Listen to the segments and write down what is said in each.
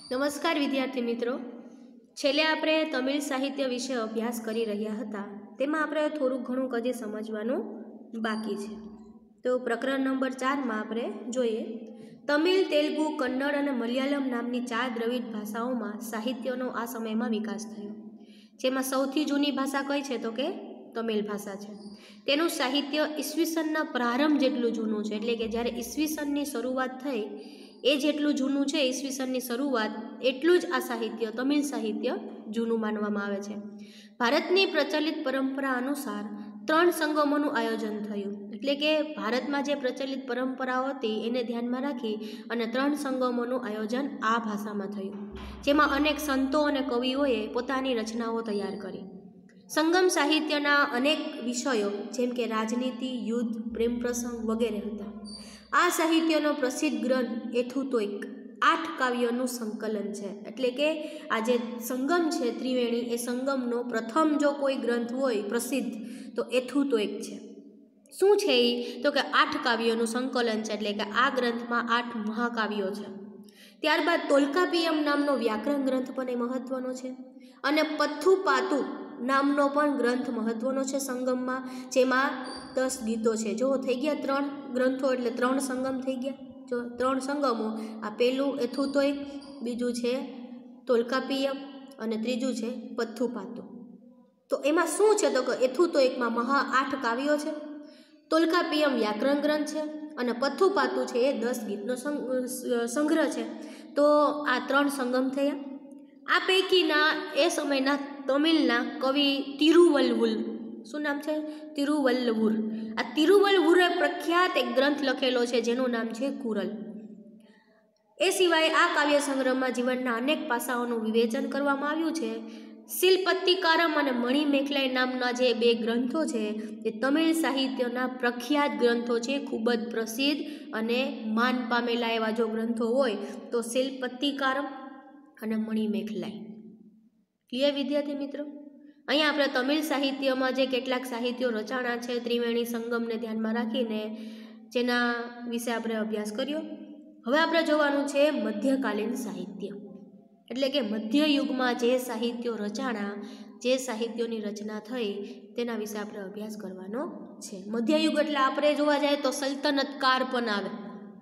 નમસ્કાર વિદ્યાર્થી મિત્રો, છેલ્લે આપણે તમિળ સાહિત્ય વિશે અભ્યાસ કરી રહ્યા હતા. તેમાં આપણે થોડું ઘણું કદી સમજવાનું બાકી છે. તો પ્રકરણ નંબર 4માં આપણે જોઈએ તમિળ, તેલુગુ, કન્નડ અને મલયાલમ નામની 4 દ્રવિડ ભાષાઓમાં સાહિત્યનો આ સમયમાં વિકાસ થયો. જેમાં સૌથી જૂની ભાષા કઈ છે તો કે તમિળ ભાષા છે. તેનું સાહિત્ય ઈસવીસનના પ્રારંભ જેટલું જૂનું છે, એટલે કે જ્યારે ઈસવીસનની શરૂઆત થઈ એ જેટલું જૂનું છે, ઈસવીસનની શરૂઆત એટલું જ આ સાહિત્ય તમિળ સાહિત્ય જૂનું માનવામાં આવે છે. ભારતની પ્રચલિત પરંપરા અનુસાર 3 સંગમોનું આયોજન થયું, એટલે કે ભારતમાં જે પ્રચલિત પરંપરાઓ હતી એને ધ્યાનમાં રાખી અને 3 સંગમોનું આયોજન આ ભાષામાં થયું, જેમાં અનેક સંતો અને કવિઓએ પોતાની રચનાઓ તૈયાર કરી. સંગમ સાહિત્યના અનેક વિષયો જેમ કે રાજનીતિ, યુદ્ધ, પ્રેમ પ્રસંગ વગેરે હતા. આ સાહિત્યનો પ્રસિદ્ધ ગ્રંથ એથુતોઇક 8 કાવ્યોનું સંકલન છે, એટલે કે આ જે સંગમ છે ત્રિવેણી, એ સંગમનો પ્રથમ જો કોઈ ગ્રંથ હોય પ્રસિદ્ધ તો એથુતોઇક છે. શું છે એ તો કે 8 કાવ્યોનું સંકલન છે, એટલે કે આ ગ્રંથમાં 8 મહાકાવ્યો છે. ત્યારબાદ તોલ્કાપિયમ નામનો વ્યાકરણ ગ્રંથ પણ એ મહત્વનો છે, અને પથ્થુપાતુ નામનો પણ ગ્રંથ મહત્વનો છે સંગમમાં, જેમાં 10 ગીતો છે. જો થઈ ગયા 3 ગ્રંથો એટલે 3 સંગમ થઈ ગયા. જો 3 સંગમો, આ પહેલું એથુતોઇક, બીજું છે તોલ્કાપિયમ અને ત્રીજું છે પથ્થુપાતુ. તો એમાં શું છે તો કે એથુતોઇકમાં 8 કાવ્યો છે, તોલ્કાપિયમ વ્યાકરણ ગ્રંથ છે અને પથ્થુપાતુ છે એ 10 ગીતનો સંગ્રહ છે. તો આ 3 સંગમ થયા. આ પૈકીના એ સમયના તમિલના કવિ તિરુવલ્લુવર, શું નામ છે? તિરુવલ્લુવર. આ તિરુવલ્લુવરે પ્રખ્યાત એક ગ્રંથ લખેલો છે જેનું નામ છે કુરલ. એ સિવાય આ કાવ્ય સંગ્રહમાં જીવનના અનેક પાસાઓનું વિવેચન કરવામાં આવ્યું છે. શિલપત્તિકારમ અને મણિમેખલાઈ નામના જે 2 ગ્રંથો છે એ તમિળ સાહિત્યના પ્રખ્યાત ગ્રંથો છે, ખૂબ જ પ્રસિદ્ધ અને માન પામેલા એવા જો ગ્રંથો હોય તો શિલપત્તિકારમ અને મણિમેખલાઈ. ક્લિયર વિદ્યાર્થી મિત્રો? અહીંયા આપણે તમિળ સાહિત્યમાં જે કેટલાક સાહિત્યો રચાણા છે ત્રિવેણી સંગમને ધ્યાનમાં રાખીને, જેના વિશે આપણે અભ્યાસ કર્યો. હવે આપણે જોવાનું છે મધ્યકાલીન સાહિત્ય, એટલે કે મધ્યયુગમાં જે સાહિત્યો રચાણા, જે સાહિત્યોની રચના થઈ તેના વિશે આપણે અભ્યાસ કરવાનો છે. મધ્યયુગ એટલે આપણે જોવા જાય તો સલ્તનત કાળ પણ આવે,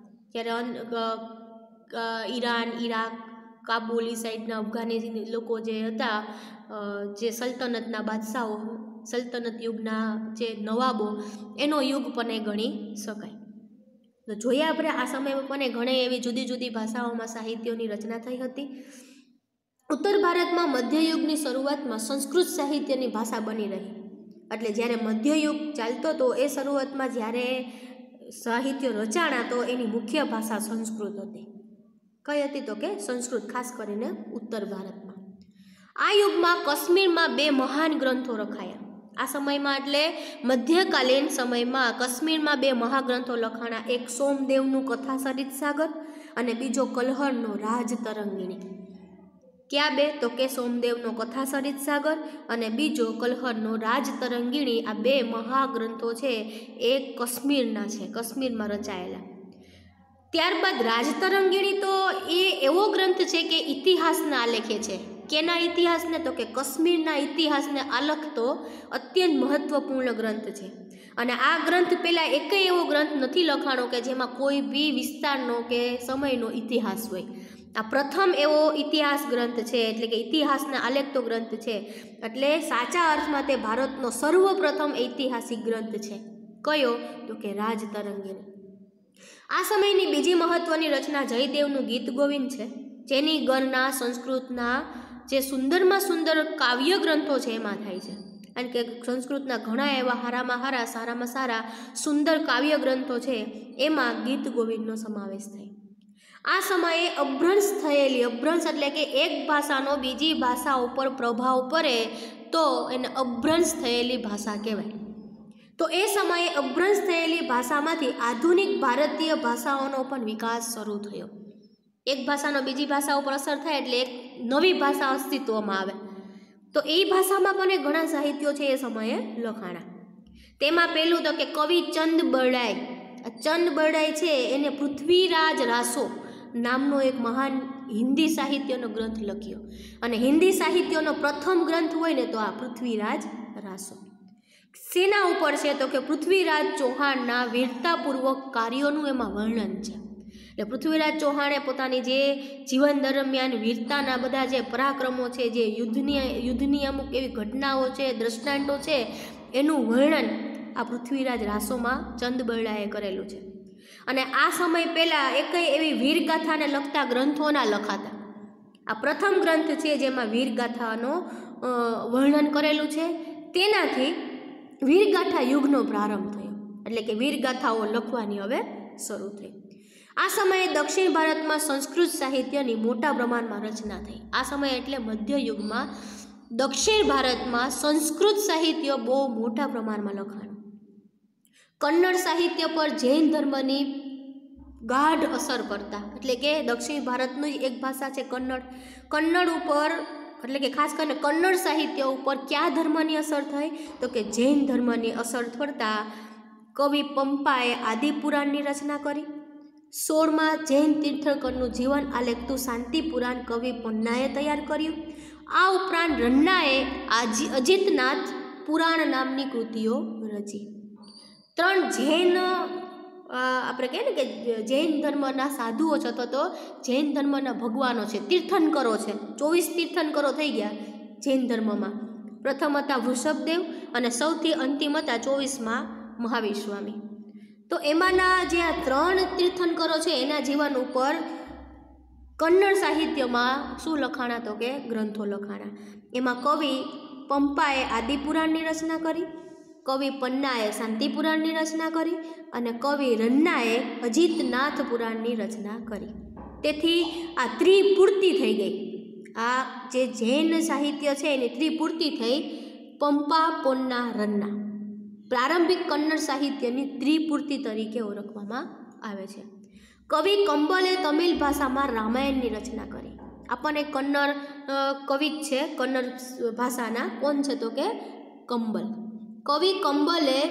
ત્યારે ઈરાન, ઈરાક, કાબુલ સાઈડના અફઘાની લોકો જે હતા, જે સલ્તનતના બાદશાહો, સલ્તનત યુગના જે નવાબો, એનો યુગ પણ એ ગણી શકાય. તો જોઈએ આપણે આ સમયમાં પણ ઘણી એવી જુદી જુદી ભાષાઓમાં સાહિત્યોની રચના થઈ હતી. ઉત્તર ભારતમાં મધ્યયુગની શરૂઆતમાં સંસ્કૃત સાહિત્યની ભાષા બની રહી, એટલે જ્યારે મધ્યયુગ ચાલતો તો એ શરૂઆતમાં જ્યારે સાહિત્ય રચાણા તો એની મુખ્ય ભાષા સંસ્કૃત હતી. કઈ હતી તો કે સંસ્કૃત, ખાસ કરીને ઉત્તર ભારતમાં. આ યુગમાં કાશ્મીરમાં 2 મહાન ગ્રંથો રખાયા. આ સમયમાં એટલે મધ્યકાલીન સમયમાં કાશ્મીરમાં 2 મહાગ્રંથો લખાણા. એક સોમદેવનું કથા સરિત સાગર અને બીજો કલહરનો રાજતરંગિણી. ક્યાં 2 તો કે સોમદેવનો કથા સરિત સાગર અને બીજો કલહરનો રાજતરંગિણી. આ 2 મહાગ્રંથો છે એ કાશ્મીરના છે, કાશ્મીરમાં રચાયેલા. ત્યારબાદ રાજતરંગિણી તો એ એવો ગ્રંથ છે કે ઇતિહાસના આલેખે છે. કેના ઇતિહાસને તો કે કાશ્મીરના ઇતિહાસને આલખતો અત્યંત મહત્વપૂર્ણ ગ્રંથ છે. અને આ ગ્રંથ પહેલાં એકેય એવો ગ્રંથ નથી લખાણો કે જેમાં કોઈ બી વિસ્તારનો કે સમયનો ઇતિહાસ હોય. આ પ્રથમ એવો ઇતિહાસ ગ્રંથ છે, એટલે કે ઇતિહાસને આલેખતો ગ્રંથ છે. એટલે સાચા અર્થમાં તે ભારતનો સર્વપ્રથમ ઐતિહાસિક ગ્રંથ છે. કયો તો કે રાજતરંગિણી. આ સમયની બીજી મહત્વની રચના જયદેવનું ગીત ગોવિંદ છે, જેની ગણના સંસ્કૃતના જે સુંદરમાં સુંદર કાવ્ય ગ્રંથો છે એમાં થાય છે. કારણ કે સંસ્કૃતના ઘણા એવા સારામાં સારા સુંદર કાવ્ય ગ્રંથો છે, એમાં ગીત ગોવિંદનો સમાવેશ થાય. આ સમયે અભ્રંશ થયેલી, અભ્રંશ એટલે કે એક ભાષાનો બીજી ભાષા ઉપર પ્રભાવ પડે તો એને અભ્રંશ થયેલી ભાષા કહેવાય. તો એ સમયે અભ્રંશ થયેલી ભાષામાંથી આધુનિક ભારતીય ભાષાઓનો પણ વિકાસ શરૂ થયો. એક ભાષાનો બીજી ભાષા ઉપર અસર થાય એટલે એક નવી ભાષા અસ્તિત્વમાં આવે. તો એ ભાષામાં પણ ઘણા સાહિત્યો છે એ સમયે લખાણા. તેમાં પહેલું તો કે કવિ ચંદ બરડાઈ. ચંદ બરડાઈ છે એને પૃથ્વીરાજ રાસો નામનો એક મહાન હિન્દી સાહિત્યનો ગ્રંથ લખ્યો. અને હિન્દી સાહિત્યનો પ્રથમ ગ્રંથ હોય ને તો આ પૃથ્વીરાજ રાસો. શેના ઉપર છે તો કે પૃથ્વીરાજ ચૌહાણના વીરતાપૂર્વક કાર્યોનું એમાં વર્ણન છે. એટલે પૃથ્વીરાજ ચૌહાણે પોતાની જે જીવન દરમિયાન વીરતાના બધા જે પરાક્રમો છે, જે યુદ્ધની અમુક એવી ઘટનાઓ છે, દ્રષ્ટાંતો છે, એનું વર્ણન આ પૃથ્વીરાજ રાસોમાં ચંદ બરડાએ કરેલું છે. અને આ સમય પહેલાં એકેય એવી વીરગાથાને લગતા ગ્રંથોના લખાતા. આ પ્રથમ ગ્રંથ છે જેમાં વીરગાથાનો વર્ણન કરેલું છે. તેનાથી વીરગાથા યુગનો પ્રારંભ થયો. એટલે કે વીરગાથાઓ લખવાની હવે શરૂ થઈ. આ સમયે દક્ષિણ ભારતમાં સંસ્કૃત સાહિત્યની મોટા પ્રમાણમાં રચના થઈ. આ સમય એટલે મધ્યયુગમાં દક્ષિણ ભારતમાં સંસ્કૃત સાહિત્ય બહુ મોટા પ્રમાણમાં લખાણું. કન્નડ સાહિત્ય પર જૈન ધર્મની ગાઢ અસર કરતા, એટલે કે દક્ષિણ ભારતની એક ભાષા છે કન્નડ. કન્નડ ઉપર એટલે કે ખાસ કરીને કન્નડ સાહિત્ય ઉપર કયા ધર્મની અસર થઈ તો કે જૈન ધર્મની અસર થતા કવિ પંપાએ આદિપુરાણની રચના કરી. 16માં જૈન તીર્થંકરનું જીવન આલેખતું શાંતિપુરાણ કવિ પન્નાએ તૈયાર કર્યું. આ ઉપરાંત રન્નાએ અજીતનાથ પુરાણ નામની કૃતિઓ રચી. 3 જૈન આપણે કહીએ ને કે જૈન ધર્મના સાધુઓ છે અથવા તો જૈન ધર્મના ભગવાનો છે, તીર્થંકરો છે. 24 તીર્થંકરો થઈ ગયા જૈન ધર્મમાં. પ્રથમ હતા વૃષભદેવ અને સૌથી અંતિમ હતા 24માં મહાવીર સ્વામી. તો એમાંના જે આ 3 તીર્થંકરો છે એના જીવન ઉપર કન્નડ સાહિત્યમાં શું લખાણા તો કે ગ્રંથો લખાણા. એમાં કવિ પંપાએ આદિપુરાણની રચના કરી, કવિ પન્નાએ શાંતિપુરાણની રચના કરી અને કવિ રન્નાએ અજીતનાથ પુરાણની રચના કરી. તેથી આ ત્રિપૂર્તિ થઈ ગઈ. આ જે જૈન સાહિત્ય છે એની ત્રિપૂર્તિ થઈ પંપા, પોન્ના, રન્ના. પ્રારંભિક કન્નડ સાહિત્યની ત્રિપૂર્તિ તરીકે ઓળખવામાં આવે છે. કવિ કંબલે તમિલ ભાષામાં રામાયણની રચના કરી. આપણને કન્નડ કવિ છે કન્નડ ભાષાના, કોણ છે તો કે કંબલ. કવિ કંબલે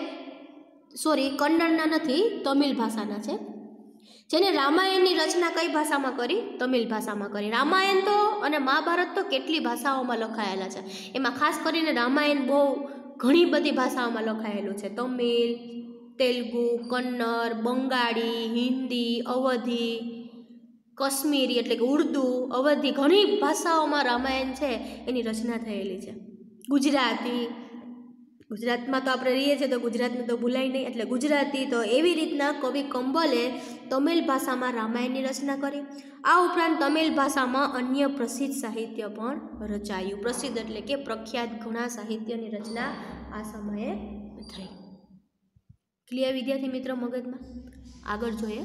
કન્નડના નથી, તમિલ ભાષાના છે, જેને રામાયણની રચના કઈ ભાષામાં કરી? તમિલ ભાષામાં કરી. રામાયણ તો અને મહાભારત તો કેટલી ભાષાઓમાં લખાયેલા છે. એમાં ખાસ કરીને રામાયણ બહુ ઘણી બધી ભાષાઓમાં લખાયેલું છે. તમિલ, તેલુગુ, કન્નડ, બંગાળી, હિન્દી, અવધી, કશ્મીરી એટલે કે ઉર્દુ, અવધી, ઘણી ભાષાઓમાં રામાયણ છે એની રચના થયેલી છે. ગુજરાતી, ગુજરાતમાં તો આપણે રહીએ છીએ તો ગુજરાતનું તો ભૂલાય નહીં, એટલે ગુજરાતી. તો એવી રીતના કવિ કંબલે તમિલ ભાષામાં રામાયણની રચના કરી. આ ઉપરાંત તમિલ ભાષામાં અન્ય પ્રસિદ્ધ સાહિત્ય પણ રચાયું. પ્રસિદ્ધ એટલે કે પ્રખ્યાત ઘણા સાહિત્યની રચના આ સમયે થઈ. ક્લિયર વિદ્યાર્થી મિત્રો મગજમાં? આગળ જોઈએ.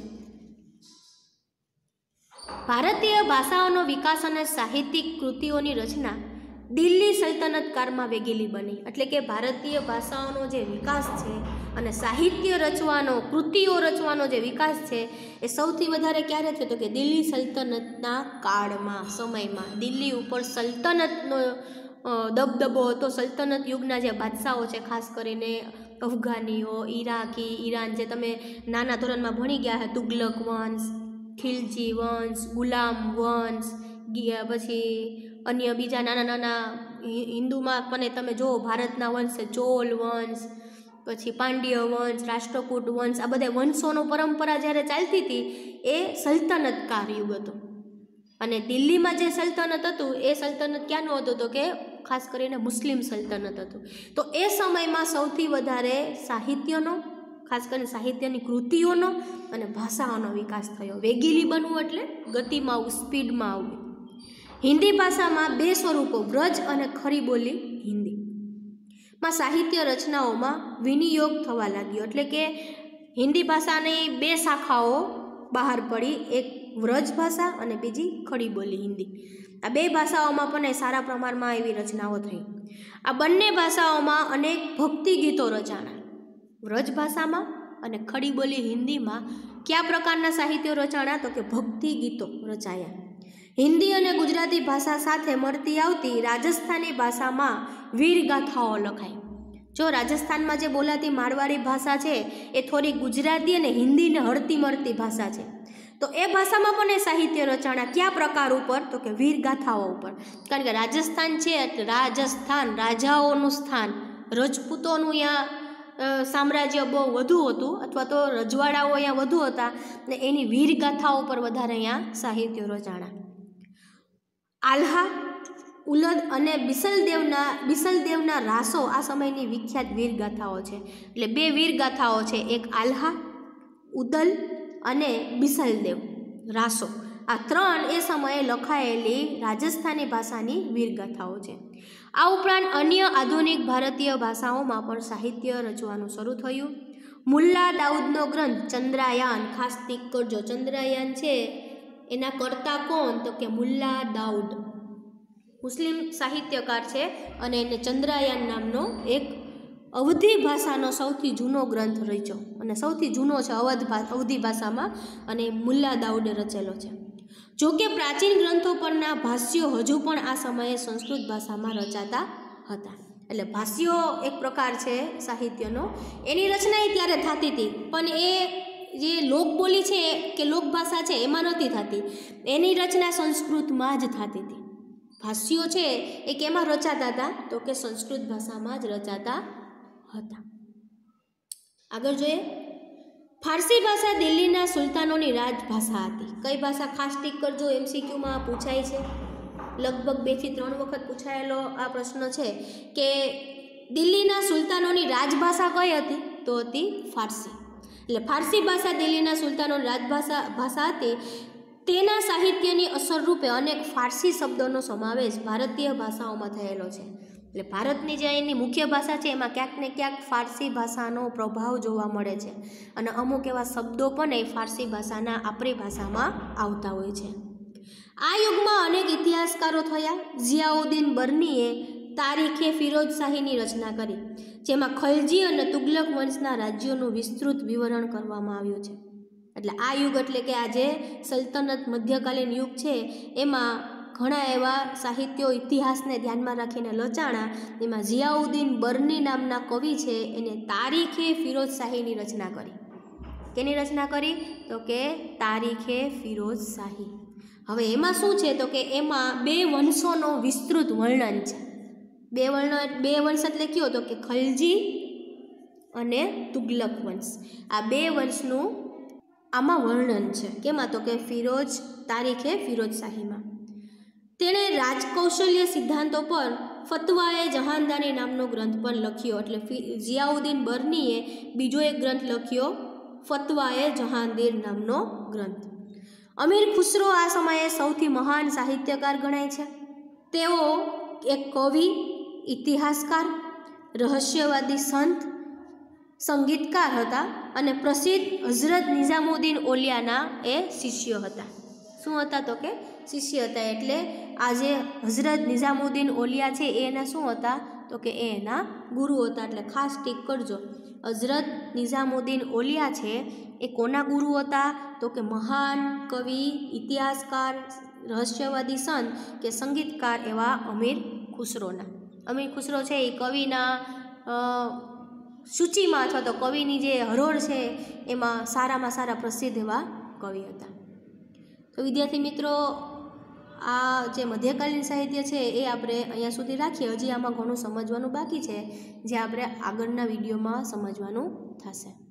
ભારતીય ભાષાઓનો વિકાસ અને સાહિત્યિક કૃતિઓની રચના દિલ્હી સલ્તનત કાળમાં વેગીલી બની. એટલે કે ભારતીય ભાષાઓનો જે વિકાસ છે અને સાહિત્ય રચવાનો, કૃતિઓ રચવાનો જે વિકાસ છે એ સૌથી વધારે ક્યારે થયો તો કે દિલ્હી સલ્તનતના કાળમાં, સમયમાં. દિલ્હી ઉપર સલ્તનતનો દબદબો હતો. સલ્તનત યુગના જે બાદશાહો છે, ખાસ કરીને અફઘાનીઓ, ઈરાકી, ઈરાન, જે તમે નાના ધોરણમાં ભણી ગયા છે, તુગલક વંશ, ખિલજી વંશ, ગુલામ વંશ, પછી અન્ય બીજા નાના નાના હિન્દુમાં પણ તમે જુઓ ભારતના વંશ છે, ચોલ વંશ, પછી પાંડ્ય વંશ, રાષ્ટ્રકૂટ વંશ. આ બધા વંશોનો પરંપરા જ્યારે ચાલતી હતી એ સલ્તનતકાર યુગ હતો. અને દિલ્હીમાં જે સલ્તનત હતું એ સલ્તનત ક્યાંનું હતું તો કે ખાસ કરીને મુસ્લિમ સલ્તનત હતું. તો એ સમયમાં સૌથી વધારે સાહિત્યનો, ખાસ કરીને સાહિત્યની કૃતિઓનો અને ભાષાઓનો વિકાસ થયો. વેગીલી બનવું એટલે ગતિમાં આવવું, સ્પીડમાં આવવું. હિન્દી ભાષામાં 2 સ્વરૂપો, વ્રજ અને ખરી બોલી હિન્દીમાં સાહિત્ય રચનાઓમાં વિનિયોગ થવા લાગ્યો. એટલે કે હિન્દી ભાષાની 2 શાખાઓ બહાર પડી, એક વ્રજ ભાષા અને બીજી ખડી બોલી હિન્દી. આ 2 ભાષાઓમાં પણ સારા પ્રમાણમાં એવી રચનાઓ થઈ. આ બંને ભાષાઓમાં અનેક ભક્તિ ગીતો રચાણા. વ્રજ ભાષામાં અને ખડી બોલી હિન્દીમાં કયા પ્રકારના સાહિત્યો રચાણા તો કે ભક્તિ ગીતો રચાયા. હિન્દી અને ગુજરાતી ભાષા સાથે મળતી આવતી રાજસ્થાની ભાષામાં વીરગાથાઓ લખાઈ. જો રાજસ્થાનમાં જે બોલાતી મારવાડી ભાષા છે એ થોડી ગુજરાતી અને હિન્દીને હળતી મળતી ભાષા છે. તો એ ભાષામાં પણ એ સાહિત્ય રચાણા કયા પ્રકાર ઉપર? તો કે વીરગાથાઓ ઉપર. કારણ કે રાજસ્થાન છે એટલે રાજસ્થાન રાજાઓનું સ્થાન, રજપૂતોનું અહીંયા સામ્રાજ્ય બહુ વધુ હતું, અથવા તો રજવાડાઓ અહીંયા વધુ હતા, ને એની વીરગાથાઓ પર વધારે અહીંયા સાહિત્ય રચાણા. આલ્હા, ઉલદ અને બિસલદેવના રાસો આ સમયની વિખ્યાત વીરગાથાઓ છે. એટલે બે વીરગાથાઓ છે, એક આલ્હા, ઉદલ અને બિસલદેવ રાસો. આ ત્રણ એ સમયે લખાયેલી રાજસ્થાની ભાષાની વીરગાથાઓ છે. આ ઉપરાંત અન્ય આધુનિક ભારતીય ભાષાઓમાં પણ સાહિત્ય રચવાનું શરૂ થયું. મુલ્લા દાઉદનો ગ્રંથ ચંદ્રાયાન, ખાસ ટીક કરજો, ચંદ્રાયાન છે એના કર્તા કોણ? તો કે મુલ્લા દાઉદ, મુસ્લિમ સાહિત્યકાર છે, અને એને ચંદ્રાયાન નામનો એક અવધી ભાષાનો સૌથી જૂનો ગ્રંથ રચ્યો, અને સૌથી જૂનો છે અવધી ભાષામાં, અને મુલ્લા દાઉદે રચેલો છે. જો કે પ્રાચીન ગ્રંથો પરના ભાષ્યો હજુ પણ આ સમયે સંસ્કૃત ભાષામાં રચાતા હતા. એટલે ભાષ્યો એક પ્રકાર છે સાહિત્યનો, એની રચના ત્યારે થતી હતી, પણ એ જે લોકબોલી છે કે લોકભાષા છે એમાં નહોતી થતી, એની રચના સંસ્કૃતમાં જ થતી હતી. ભાષ્યો છે એ કેમાં રચાતા હતા? તો કે સંસ્કૃત ભાષામાં જ રચાતા હતા. આગળ જોઈએ, ફારસી ભાષા દિલ્હીના સુલતાનોની રાજભાષા હતી. કઈ ભાષા? ખાસ ટીક કરજો, MCQમાં પૂછાય છે, લગભગ 2 થી 3 વખત પૂછાયેલો આ પ્રશ્ન છે કે દિલ્હીના સુલતાનોની રાજભાષા કઈ હતી? તો હતી ફારસી. એટલે ફારસી ભાષા દિલ્હીના સુલતાનોની રાજભાષા હતી. તેના સાહિત્યની અસરરૂપે અનેક ફારસી શબ્દોનો સમાવેશ ભારતીય ભાષાઓમાં થયેલો છે. એટલે ભારતની જે એની મુખ્ય ભાષા છે એમાં ક્યાંક ને ક્યાંક ફારસી ભાષાનો પ્રભાવ જોવા મળે છે, અને અમુક એવા શબ્દો પણ એ ફારસી ભાષાના આપણી ભાષામાં આવતા હોય છે. આ યુગમાં અનેક ઇતિહાસકારો થયા. ઝિયાઉદ્દીન બર્નીએ તારીખે ફિરોઝશાહીની રચના કરી, જેમાં ખલજી અને તુગલક વંશના રાજ્યોનું વિસ્તૃત વિવરણ કરવામાં આવ્યું છે. એટલે આ યુગ એટલે કે આ જે સલ્તનત મધ્યકાલીન યુગ છે એમાં ઘણા એવા સાહિત્યો ઇતિહાસને ધ્યાનમાં રાખીને લચાણા. એમાં ઝિયાઉદ્દીન બર્ની નામના કવિ છે એને તારીખે ફિરોઝશાહીની રચના કરી. કેની રચના કરી? તો કે તારીખે ફિરોઝશાહી. હવે એમાં શું છે? તો કે એમાં 2 વંશોનો વિસ્તૃત વર્ણન છે. 2 વંશ એટલે કયો? તો કે ખલજી અને તુગલક વંશ. આ 2 વંશનું આમાં વર્ણન છે. કેમાં? તો કે તારીખે ફિરોઝશાહીમાં. તેણે રાજકૌશલ્ય સિદ્ધાંતો પર ફતવાએ જહાનદાની નામનો ગ્રંથ પણ લખ્યો. એટલે ઝિયાઉદ્દીન બર્નીએ બીજો એક ગ્રંથ લખ્યો, ફતવાએ જહાંગીર નામનો ગ્રંથ. અમીર ખુસરો આ સમયે સૌથી મહાન સાહિત્યકાર ગણાય છે. તેઓ એક કવિ, ઇતિહાસકાર, રહસ્યવાદી સંત, સંગીતકાર હતા, અને પ્રસિદ્ધ હઝરત નિઝામુદ્દીન ઓલિયાના એ શિષ્ય હતા. શું હતા? તો કે શિષ્ય હતા. એટલે આ જે હઝરત નિઝામુદ્દીન ઓલિયા છે એ એના શું હતા? તો કે એ એના ગુરુ હતા. એટલે ખાસ ટીક કરજો, હઝરત નિઝામુદ્દીન ઓલિયા છે એ કોના ગુરુ હતા? તો કે મહાન કવિ, ઇતિહાસકાર, રહસ્યવાદી સંત કે સંગીતકાર એવા અમીર ખુસરોના. અમીર ખુસરો છે એ કવિના સૂચિમાં અથવા તો કવિની જે હરોળ છે એમાં સારામાં સારા પ્રસિદ્ધ એવા કવિ હતા. તો વિદ્યાર્થી મિત્રો, આ જે મધ્યકાલીન સાહિત્ય છે એ આપણે અહીંયા સુધી રાખીએ. હજી આમાં ઘણું સમજવાનું બાકી છે, જે આપણે આગળના વિડીયોમાં સમજવાનું થશે.